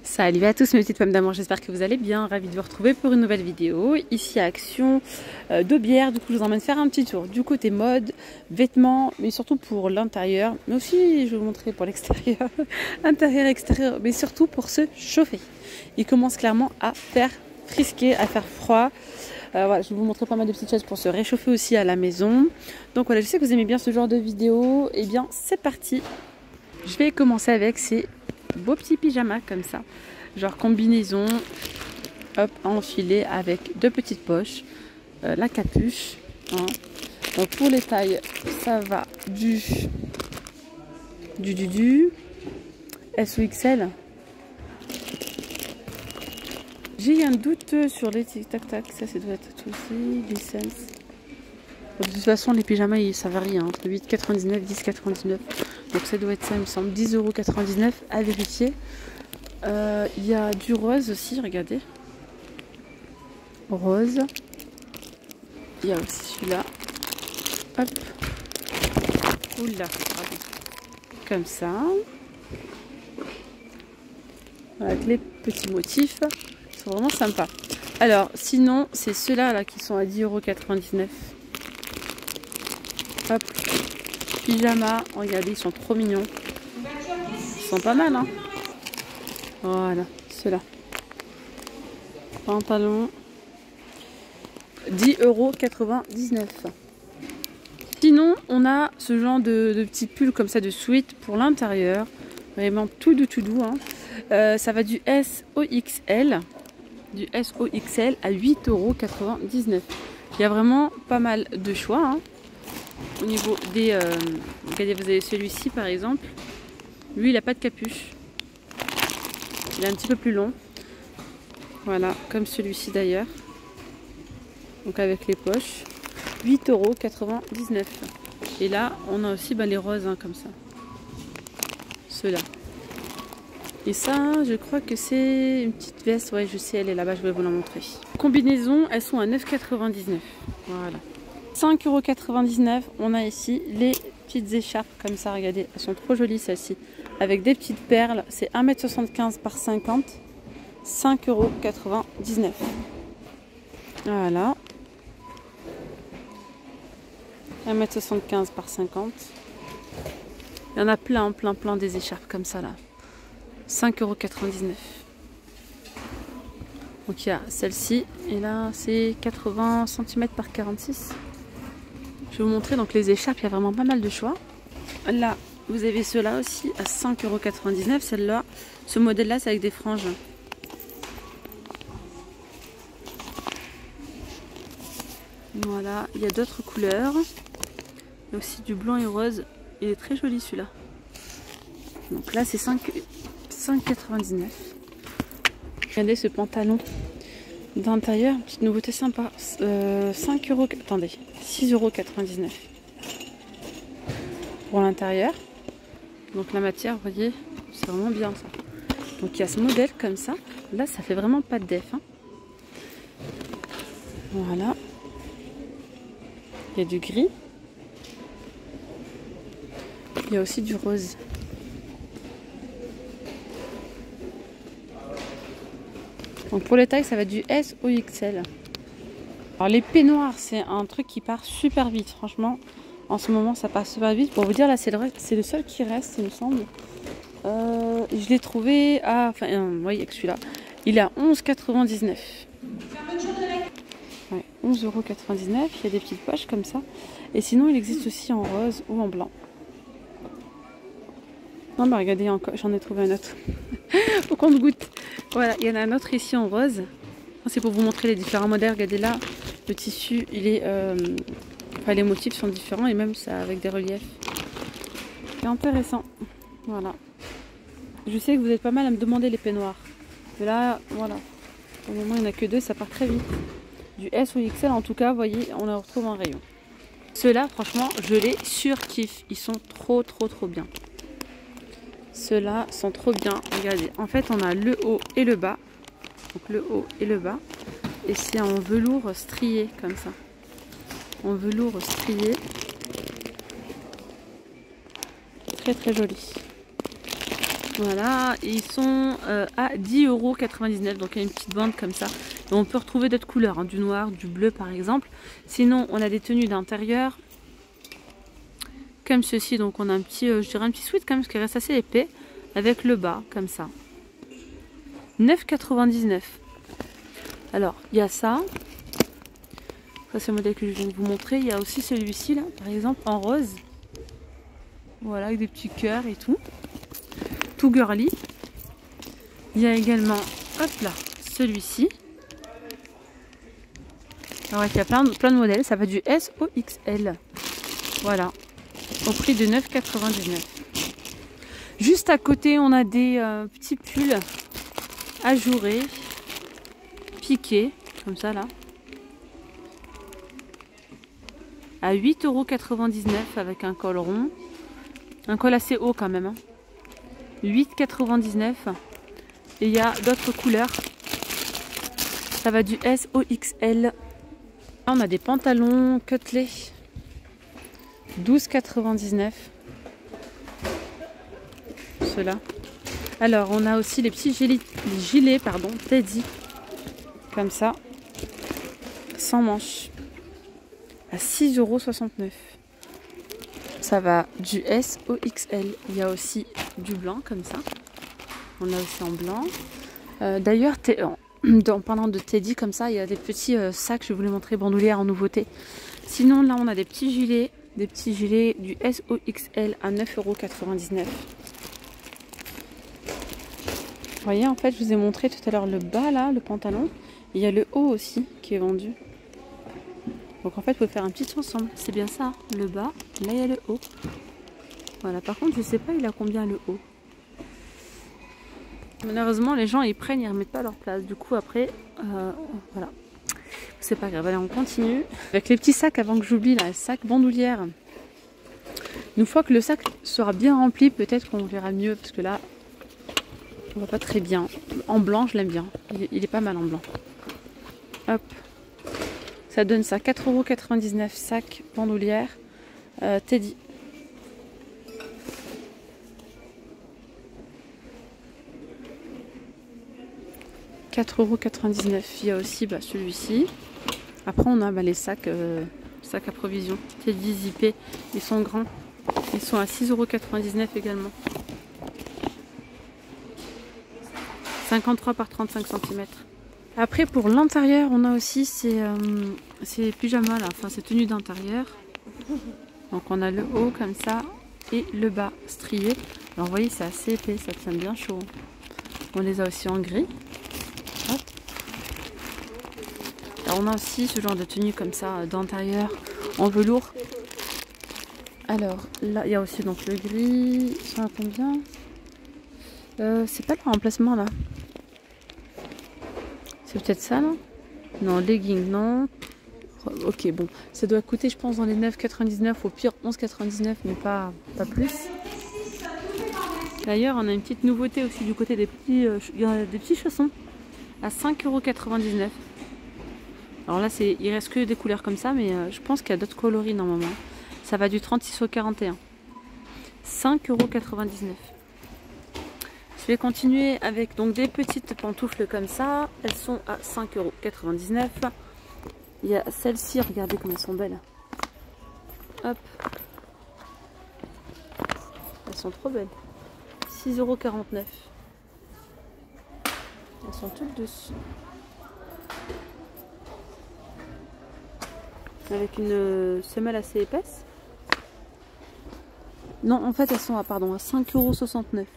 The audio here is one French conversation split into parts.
Salut à tous mes petites femmes d'amour, j'espère que vous allez bien, ravie de vous retrouver pour une nouvelle vidéo. Ici à Action d'Aubière, du coup je vous emmène faire un petit tour du côté mode, vêtements, mais surtout pour l'intérieur, mais aussi je vais vous montrer pour l'extérieur, intérieur, extérieur, mais surtout pour se chauffer. Il commence clairement à faire frisquer, à faire froid. Voilà, je vais vous montrer pas mal de petites choses pour se réchauffer aussi à la maison. Donc voilà, je sais que vous aimez bien ce genre de vidéo, et bien c'est parti. Je vais commencer avec ces beaux petits pyjamas comme ça, genre combinaison, hop, enfilé avec deux petites poches, la capuche, hein. Donc pour les tailles, ça va du S ou XL. J'ai un doute sur les tic-tac-tac, ça doit être aussi, licence. De toute façon, les pyjamas, ça varie, hein, entre 8,99 et 10,99. Donc ça doit être ça, il me semble, 10,99 € à vérifier. Il y a du rose aussi, regardez. Rose. Il y a aussi celui-là. Hop. Oula, pardon. Comme ça. Avec les petits motifs. Ils sont vraiment sympas. Alors, sinon, c'est ceux-là là, qui sont à 10,99 €. Hop. Pyjama. Regardez, ils sont trop mignons. Ils sont pas mal, hein. Voilà, ceux-là. Pantalon. 10,99 €. Sinon, on a ce genre de petits pulls comme ça de sweat pour l'intérieur. Vraiment tout doux, hein. Ça va du S au XL. Du S au XL à 8,99 €. Il y a vraiment pas mal de choix, hein. Au niveau des... regardez, vous avez celui-ci par exemple. Lui, il n'a pas de capuche. Il est un petit peu plus long. Voilà, comme celui-ci d'ailleurs. Donc avec les poches. 8,99 €. Et là, on a aussi les roses, hein, comme ça. Ceux-là. Et ça, je crois que c'est une petite veste. Ouais, je sais, elle est là-bas, je vais vous la montrer. Combinaison, elles sont à 9,99 €. Voilà. 5,99 €. On a ici les petites écharpes comme ça, regardez. Elles sont trop jolies celles-ci. Avec des petites perles. C'est 1,75 m par 50. 5,99 €. Voilà. 1,75 m par 50. Il y en a plein des écharpes comme ça là. 5,99 €. Donc il y a celle-ci. Et là c'est 80 cm par 46. Je vais vous montrer donc les écharpes. Il y a vraiment pas mal de choix. Là vous avez ceux-là aussi à 5,99 €. Celle-là, ce modèle-là c'est avec des franges. Voilà, il y a d'autres couleurs. Il y a aussi du blanc et rose. Il est très joli celui-là. Donc là c'est 5,99 €. Regardez ce pantalon d'intérieur, petite nouveauté sympa. 5 €, attendez, 6,99 € pour l'intérieur. Donc la matière, vous voyez, c'est vraiment bien ça. Donc il y a ce modèle comme ça. Là ça fait vraiment pas de def, hein. Voilà. Il y a du gris. Il y a aussi du rose. Donc pour les tailles, ça va du S au XL. Alors les peignoirs, c'est un truc qui part super vite. Franchement, en ce moment, ça passe super vite. Pour vous dire, là, c'est le seul qui reste, il me semble. Je l'ai trouvé à... Enfin, oui, avec celui-là. Il est à 11,99 €. Ouais, 11,99 €. Il y a des petites poches comme ça. Et sinon, il existe aussi en rose ou en blanc. Non, mais regardez, j'en ai trouvé un autre. Au compte-gouttes. Voilà, il y en a un autre ici en rose. C'est pour vous montrer les différents modèles. Regardez là, le tissu, il est... enfin, les motifs sont différents et même ça avec des reliefs. C'est intéressant. Voilà. Je sais que vous êtes pas mal à me demander les peignoirs. Mais là, voilà. Au moment, il n'y en a que deux, ça part très vite. Du S ou XL, en tout cas, vous voyez, on les retrouve en rayon. Ceux-là, franchement, je les surkiffe. Ils sont trop bien. Ceux-là sont trop bien. Regardez, en fait, on a le haut et le bas. Donc le haut et le bas. Et c'est en velours strié, comme ça. En velours strié. Très joli. Voilà, ils sont à 10,99 €. Donc il y a une petite bande comme ça. Et on peut retrouver d'autres couleurs, hein, du noir, du bleu par exemple. Sinon on a des tenues d'intérieur comme ceci. Donc on a un petit, je dirais un petit sweat quand même, qui reste assez épais, avec le bas comme ça. 9,99 €. Alors il y a ça. Ça c'est le modèle que je viens de vous montrer. Il y a aussi celui-ci là, par exemple en rose. Voilà, avec des petits cœurs et tout. Tout girly. Il y a également, hop là, celui-ci. Alors il y a plein de modèles. Ça va du S au XL. Voilà. Au prix de 9,99 €. Juste à côté, on a des petits pulls ajourés, piqués, comme ça là. À 8,99 € avec un col rond. Un col assez haut quand même. Hein. 8,99 €. Et il y a d'autres couleurs. Ça va du S au XL. Là, on a des pantalons cutelés. 12,99 €. Ceux-là. Alors, on a aussi les petits gilets Teddy. Comme ça. Sans manches. À 6,69 €. Ça va du S au XL. Il y a aussi du blanc comme ça. On a aussi en blanc. D'ailleurs, en parlant de Teddy comme ça, il y a des petits sacs, je vais vous les montrer, bandoulières en nouveauté. Sinon, là, on a des petits gilets du S au XL à 9,99 €. Vous voyez, en fait, je vous ai montré tout à l'heure le bas là, le pantalon. Il y a le haut aussi qui est vendu. Donc en fait, il faut faire un petit ensemble. C'est bien ça, le bas. Là, il y a le haut. Voilà, par contre, je sais pas, il a combien le haut. Malheureusement, les gens, ils prennent, ils remettent pas leur place. Du coup, après, voilà. C'est pas grave. Allez, on continue. Avec les petits sacs, avant que j'oublie, là, le sac bandoulière. Une fois que le sac sera bien rempli, peut-être qu'on verra mieux. Parce que là, on va pas très bien. En blanc, je l'aime bien. Il est pas mal en blanc. Hop. Ça donne ça, 4,99 € sac bandoulière Teddy. « 4,99 €. Il y a aussi celui-ci. Après, on a les sacs, sacs à provision. Teddy zippés. Ils sont grands. Ils sont à 6,99 € également. 53 par 35 cm. Après, pour l'intérieur, on a aussi ces pyjamas là, enfin ces tenues d'intérieur. Donc on a le haut comme ça et le bas strié. Alors vous voyez, c'est assez épais, ça tient bien chaud. On les a aussi en gris. Hop. Alors on a aussi ce genre de tenue comme ça d'intérieur en velours. Alors là, il y a aussi donc le gris. Ça va combien? C'est pas le remplacement là. C'est peut-être ça, non? Non, legging, non. Ok, bon. Ça doit coûter, je pense, dans les 9,99 €, au pire 11,99 €, mais pas plus. D'ailleurs, on a une petite nouveauté aussi du côté des petits chaussons à 5,99 €. Alors là, il reste que des couleurs comme ça, mais je pense qu'il y a d'autres coloris normalement. Ça va du 36 au 41. 5,99 €. Je vais continuer avec donc des petites pantoufles comme ça. Elles sont à 5,99 €. Il y a celles-ci, regardez comme elles sont belles. Hop. Elles sont trop belles. 6,49 €. Elles sont toutes dessus. Avec une semelle assez épaisse. Non, en fait, elles sont à 5,69 €.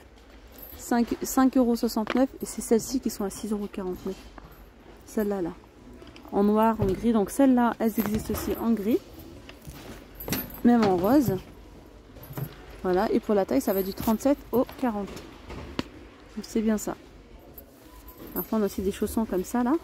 5,69 € et c'est celles-ci qui sont à 6,49 €. Celle-là, là. En noir, en gris. Donc celles-là, elles existent aussi en gris. Même en rose. Voilà. Et pour la taille, ça va du 37 au 40. Donc c'est bien ça. Enfin, on a aussi des chaussons comme ça, là.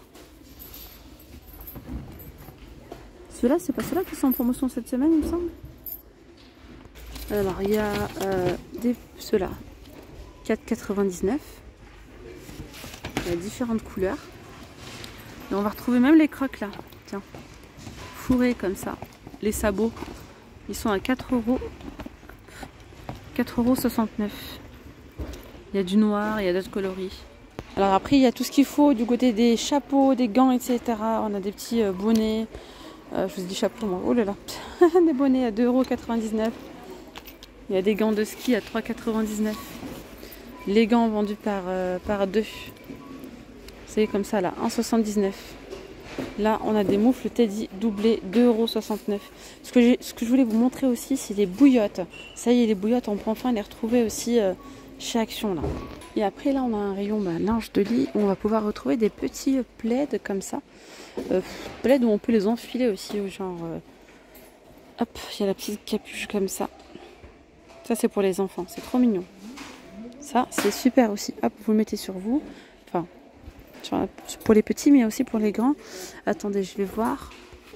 Ceux-là, c'est pas ceux-là qui sont en promotion cette semaine, il me semble. Alors, il y a ceux-là. 4,99 €. Il y a différentes couleurs. Et on va retrouver même les crocs là. Tiens. Fourrés comme ça. Les sabots. Ils sont à 4,69 €. Il y a du noir, il y a d'autres coloris. Alors après, il y a tout ce qu'il faut du côté des chapeaux, des gants, etc. On a des petits bonnets. Je vous dis chapeau, moi. Oh là là. Des bonnets à 2,99 €. Il y a des gants de ski à 3,99 €. Les gants vendus par deux. C'est comme ça là, 1,79 €. Là, on a des moufles Teddy doublés, 2,69 €. Ce que je voulais vous montrer aussi, c'est les bouillottes. Ça y est, les bouillottes, on peut enfin les retrouver aussi chez Action là. Et après là, on a un rayon linge de lit où on va pouvoir retrouver des petits plaids comme ça. Plaids où on peut les enfiler aussi, genre hop, il y a la petite capuche comme ça. Ça c'est pour les enfants, c'est trop mignon. Ça c'est super aussi. Hop, vous le mettez sur vous. Enfin, pour les petits mais aussi pour les grands. Attendez, je vais voir.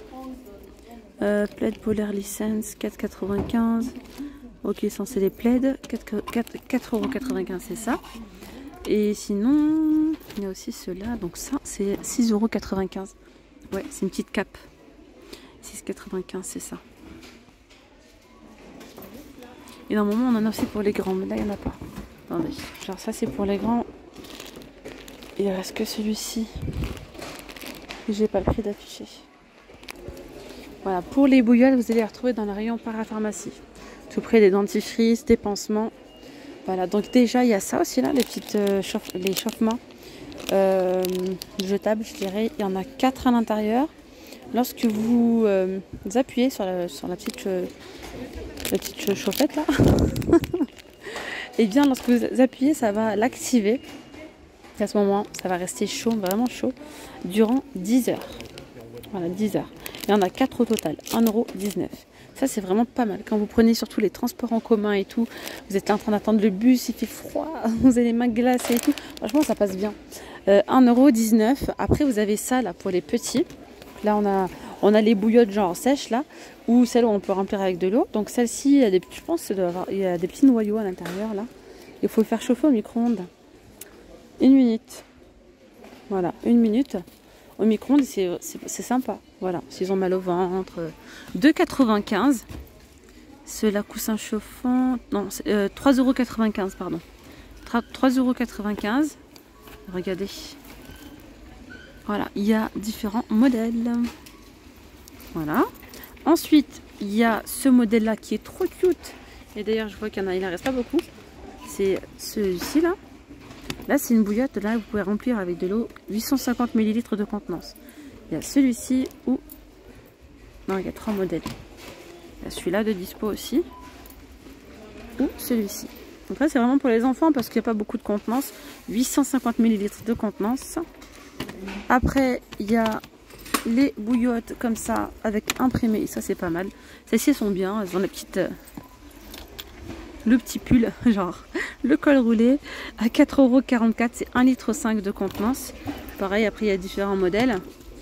Plaid polaire licence 4,95 €. Ok, ça c'est les plaids, 4,95 € c'est ça. Et sinon, il y a aussi ceux-là, donc ça c'est 6,95 €. Ouais, c'est une petite cape. 6,95 € c'est ça. Et normalement on en a aussi pour les grands, mais là il n'y en a pas. Attendez, genre ça c'est pour les grands. Il reste que celui-ci. J'ai pas le prix d'afficher. Voilà, pour les bouillottes, vous allez les retrouver dans le rayon parapharmacie. Tout près des dentifrices, des pansements. Voilà, donc déjà il y a ça aussi là, les petites les chauffements jetables, je dirais. Il y en a 4 à l'intérieur. Lorsque vous appuyez sur la petite chauffette là, et bien lorsque vous appuyez, ça va l'activer. À ce moment, ça va rester chaud, vraiment chaud, durant 10 heures. Voilà, 10 heures. Il y en a 4 au total, 1,19 €. Ça, c'est vraiment pas mal. Quand vous prenez surtout les transports en commun et tout, vous êtes là en train d'attendre le bus, il fait froid, vous avez les mains glacées et tout. Franchement, ça passe bien. 1,19 €. Après, vous avez ça là pour les petits. Là, on a les bouillottes genre sèches là, ou celles où on peut remplir avec de l'eau. Donc celle-ci, je pense il y a des petits noyaux à l'intérieur là. Il faut le faire chauffer au micro-ondes. 1 minute. Voilà, 1 minute. Au micro-ondes, c'est sympa. Voilà, s'ils ont mal au ventre. 2,95 €. Ceux-là, coussin chauffant. Non, 3,95 €, pardon. 3,95 €. Regardez. Voilà, il y a différents modèles. Voilà. Ensuite, il y a ce modèle-là qui est trop cute. Et d'ailleurs, je vois qu'il en reste pas beaucoup. C'est celui-ci là. Là, c'est une bouillotte. Là, vous pouvez remplir avec de l'eau 850 ml de contenance. Il y a celui-ci ou... Non, il y a 3 modèles. Il y a celui-là de dispo aussi. Ou celui-ci. Donc là, c'est vraiment pour les enfants parce qu'il n'y a pas beaucoup de contenance. 850 ml de contenance. Après, il y a les bouillottes comme ça avec imprimé. Ça, c'est pas mal. Celles-ci sont bien. Elles ont la petite... le petit pull, genre le col roulé à 4,44 €, c'est 1,5 litre de contenance. Pareil, après il y a différents modèles.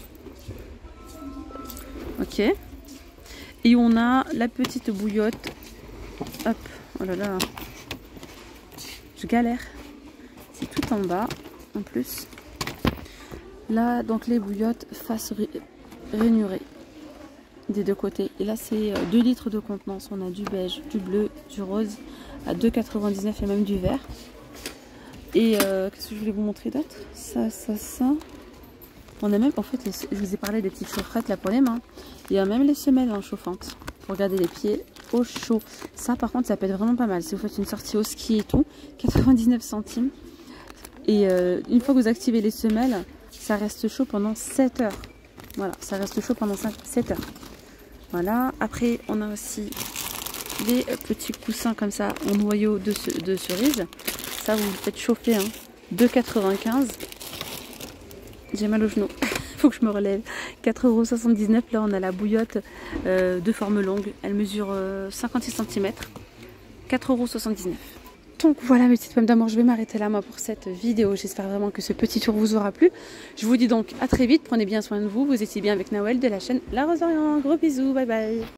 Ok. Et on a la petite bouillotte. Hop, oh là là, je galère. C'est tout en bas en plus. Là, donc les bouillottes face rainurée des deux côtés. Et là, c'est 2 litres de contenance. On a du beige, du bleu, du rose à 2,99 € et même du vert. Et qu'est-ce que je voulais vous montrer d'autre? Ça. On a même, en fait, je vous ai parlé des petites chaufferettes là pour les mains. Il y a même les semelles en chauffantes pour garder les pieds au chaud. Ça, par contre, ça peut être vraiment pas mal. Si vous faites une sortie au ski et tout, 99 centimes. Et une fois que vous activez les semelles, ça reste chaud pendant 7 heures. Voilà, ça reste chaud pendant 7 heures. Voilà, après on a aussi des petits coussins comme ça en noyau de cerise. Ça vous le faites chauffer, hein. 2,95 €. J'ai mal au genou, faut que je me relève. 4,79 €. Là on a la bouillotte de forme longue. Elle mesure 56 cm. 4,79 €. Donc voilà mes petites pommes d'amour, je vais m'arrêter là moi pour cette vidéo. J'espère vraiment que ce petit tour vous aura plu. Je vous dis donc à très vite, prenez bien soin de vous. Vous étiez bien avec Nawel de la chaîne La Rose d'Orient. Gros bisous, bye bye.